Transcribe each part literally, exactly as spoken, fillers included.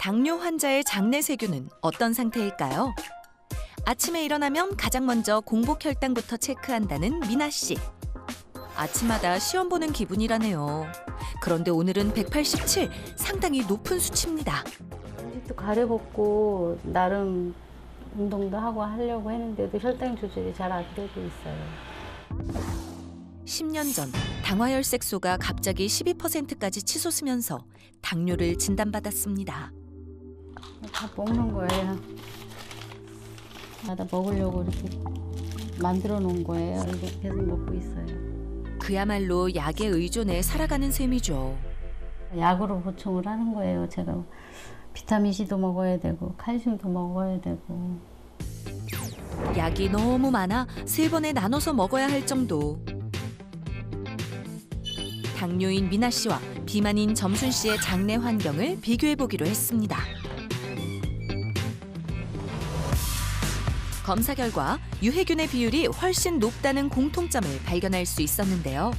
당뇨 환자의 장내 세균은 어떤 상태일까요? 아침에 일어나면 가장 먼저 공복 혈당부터 체크한다는 미나 씨. 아침마다 시험 보는 기분이라네요. 그런데 오늘은 백팔십칠, 상당히 높은 수치입니다. 음식도 가려먹고 나름 운동도 하고 하려고 했는데도 혈당 조절이 잘 안 되고 있어요. 십 년 전 당화혈색소가 갑자기 십이 퍼센트까지 치솟으면서 당뇨를 진단받았습니다. 다 먹는 거예요. 다 먹으려고 이렇게 만들어 놓은 거예요. 이렇게 계속 먹고 있어요. 그야말로 약에 의존해 살아가는 셈이죠. 약으로 보충을 하는 거예요. 제가 비타민C도 먹어야 되고 칼슘도 먹어야 되고. 약이 너무 많아 세 번에 나눠서 먹어야 할 정도. 당뇨인 미나 씨와 비만인 점순 씨의 장내 환경을 비교해 보기로 했습니다. 검사 결과 유해균의 비율이 훨씬 높다는 공통점을 발견할 수 있었는데요.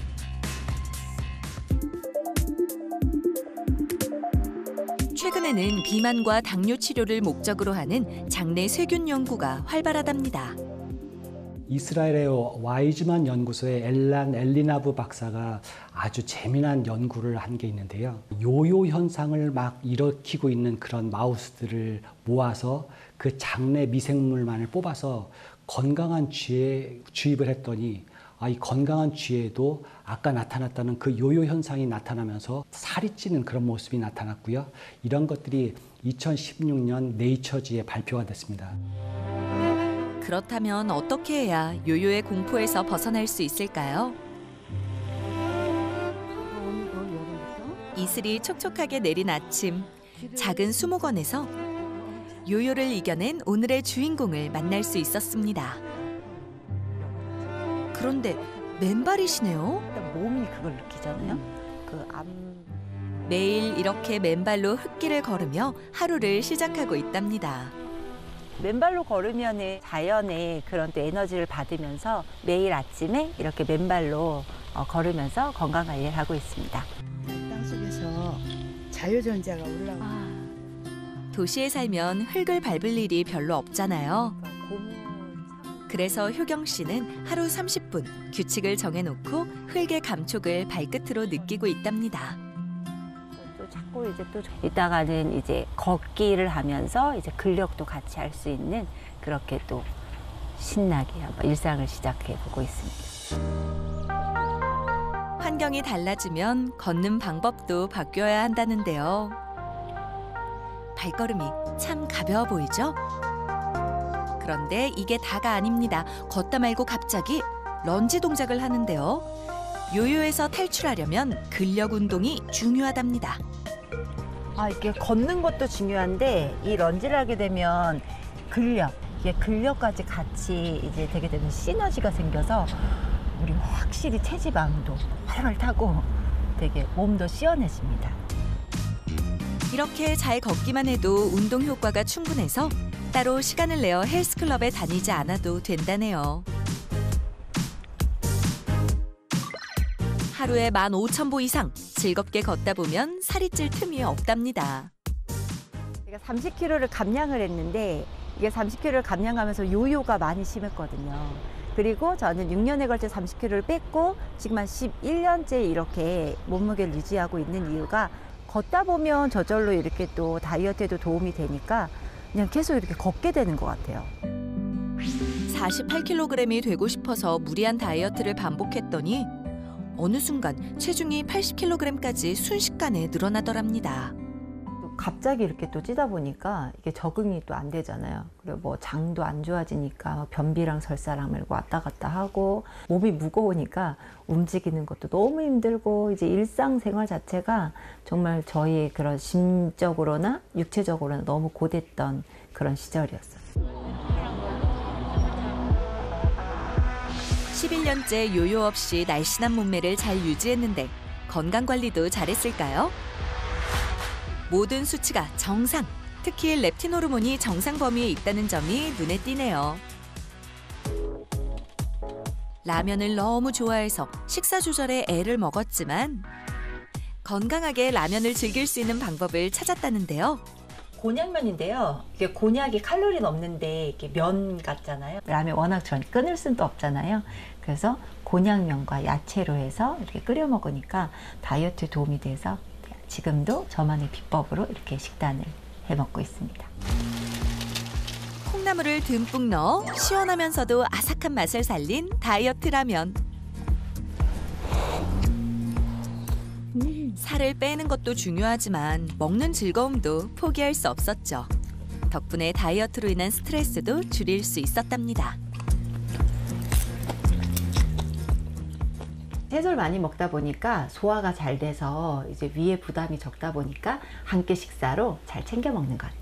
최근에는 비만과 당뇨 치료를 목적으로 하는 장내 세균 연구가 활발하답니다. 이스라엘의 와이즈만 연구소의 엘란 엘리나브 박사가 아주 재미난 연구를 한 게 있는데요. 요요 현상을 막 일으키고 있는 그런 마우스들을 모아서 그 장내 미생물만을 뽑아서 건강한 쥐에 주입을 했더니 아, 이 건강한 쥐에도 아까 나타났다는 그 요요 현상이 나타나면서 살이 찌는 그런 모습이 나타났고요. 이런 것들이 이천십육 년 네이처지에 발표가 됐습니다. 그렇다면 어떻게 해야 요요의 공포에서 벗어날 수 있을까요? 이슬이 촉촉하게 내린 아침, 작은 수목원에서 요요를 이겨낸 오늘의 주인공을 만날 수 있었습니다. 그런데 맨발이시네요. 몸이 그걸 느끼잖아요. 그 암... 매일 이렇게 맨발로 흙길을 걸으며 하루를 시작하고 있답니다. 맨발로 걸으면 자연의 그런 또 에너지를 받으면서 매일 아침에 이렇게 맨발로 걸으면서 건강관리를 하고 있습니다. 땅속에서 자유전자가 올라오고 아, 도시에 살면 흙을 밟을 일이 별로 없잖아요. 그래서 효경 씨는 하루 삼십 분 규칙을 정해놓고 흙의 감촉을 발끝으로 느끼고 있답니다. 또 자꾸 이제 또 이따가는 이제 걷기를 하면서 이제 근력도 같이 할 수 있는 그렇게 또 신나게 한번 일상을 시작해 보고 있습니다. 환경이 달라지면 걷는 방법도 바뀌어야 한다는데요. 발걸음이 참 가벼워 보이죠? 그런데 이게 다가 아닙니다. 걷다 말고 갑자기 런지 동작을 하는데요. 요요에서 탈출하려면 근력 운동이 중요하답니다. 아, 이게 걷는 것도 중요한데 이 런지를 하게 되면 근력, 이게 근력까지 같이 이제 되게 되면 시너지가 생겨서 우리 확실히 체지방도 활활 타고 되게 몸도 시원해집니다. 이렇게 잘 걷기만 해도 운동 효과가 충분해서 따로 시간을 내어 헬스클럽에 다니지 않아도 된다네요. 하루에 만 오천 보 이상 즐겁게 걷다 보면 살이 찔 틈이 없답니다. 제가 삼십 킬로그램를 감량을 했는데 이게 삼십 킬로그램를 감량하면서 요요가 많이 심했거든요. 그리고 저는 육 년에 걸쳐 삼십 킬로그램를 뺐고 지금 한 십일 년째 이렇게 몸무게를 유지하고 있는 이유가 걷다 보면 저절로 이렇게 또 다이어트에도 도움이 되니까 그냥 계속 이렇게 걷게 되는 것 같아요. 사십팔 킬로그램이 되고 싶어서 무리한 다이어트를 반복했더니 어느 순간 체중이 팔십 킬로그램까지 순식간에 늘어나더랍니다. 갑자기 이렇게 또 찌다 보니까 이게 적응이 또 안 되잖아요. 그리고 뭐 장도 안 좋아지니까 변비랑 설사랑 왔다 갔다 하고 몸이 무거우니까 움직이는 것도 너무 힘들고 이제 일상생활 자체가 정말 저희 그런 심적으로나 육체적으로나 너무 고됐던 그런 시절이었어요. 십일 년째 요요 없이 날씬한 몸매를 잘 유지했는데 건강관리도 잘했을까요? 모든 수치가 정상, 특히 렙틴 호르몬이 정상 범위에 있다는 점이 눈에 띄네요. 라면을 너무 좋아해서 식사 조절에 애를 먹었지만 건강하게 라면을 즐길 수 있는 방법을 찾았다는데요. 곤약면인데요. 이게 곤약이 칼로리는 없는데 이게 면 같잖아요. 라면 워낙 전 끊을 수도 없잖아요. 그래서 곤약면과 야채로 해서 이렇게 끓여 먹으니까 다이어트에 도움이 돼서 지금도 저만의 비법으로 이렇게 식단을 해 먹고 있습니다. 콩나물을 듬뿍 넣어 시원하면서도 아삭한 맛을 살린 다이어트 라면. 살을 빼는 것도 중요하지만 먹는 즐거움도 포기할 수 없었죠. 덕분에 다이어트로 인한 스트레스도 줄일 수 있었답니다. 채소를 많이 먹다 보니까 소화가 잘 돼서 이제 위에 부담이 적다 보니까 한 끼 식사로 잘 챙겨 먹는 것 같아요.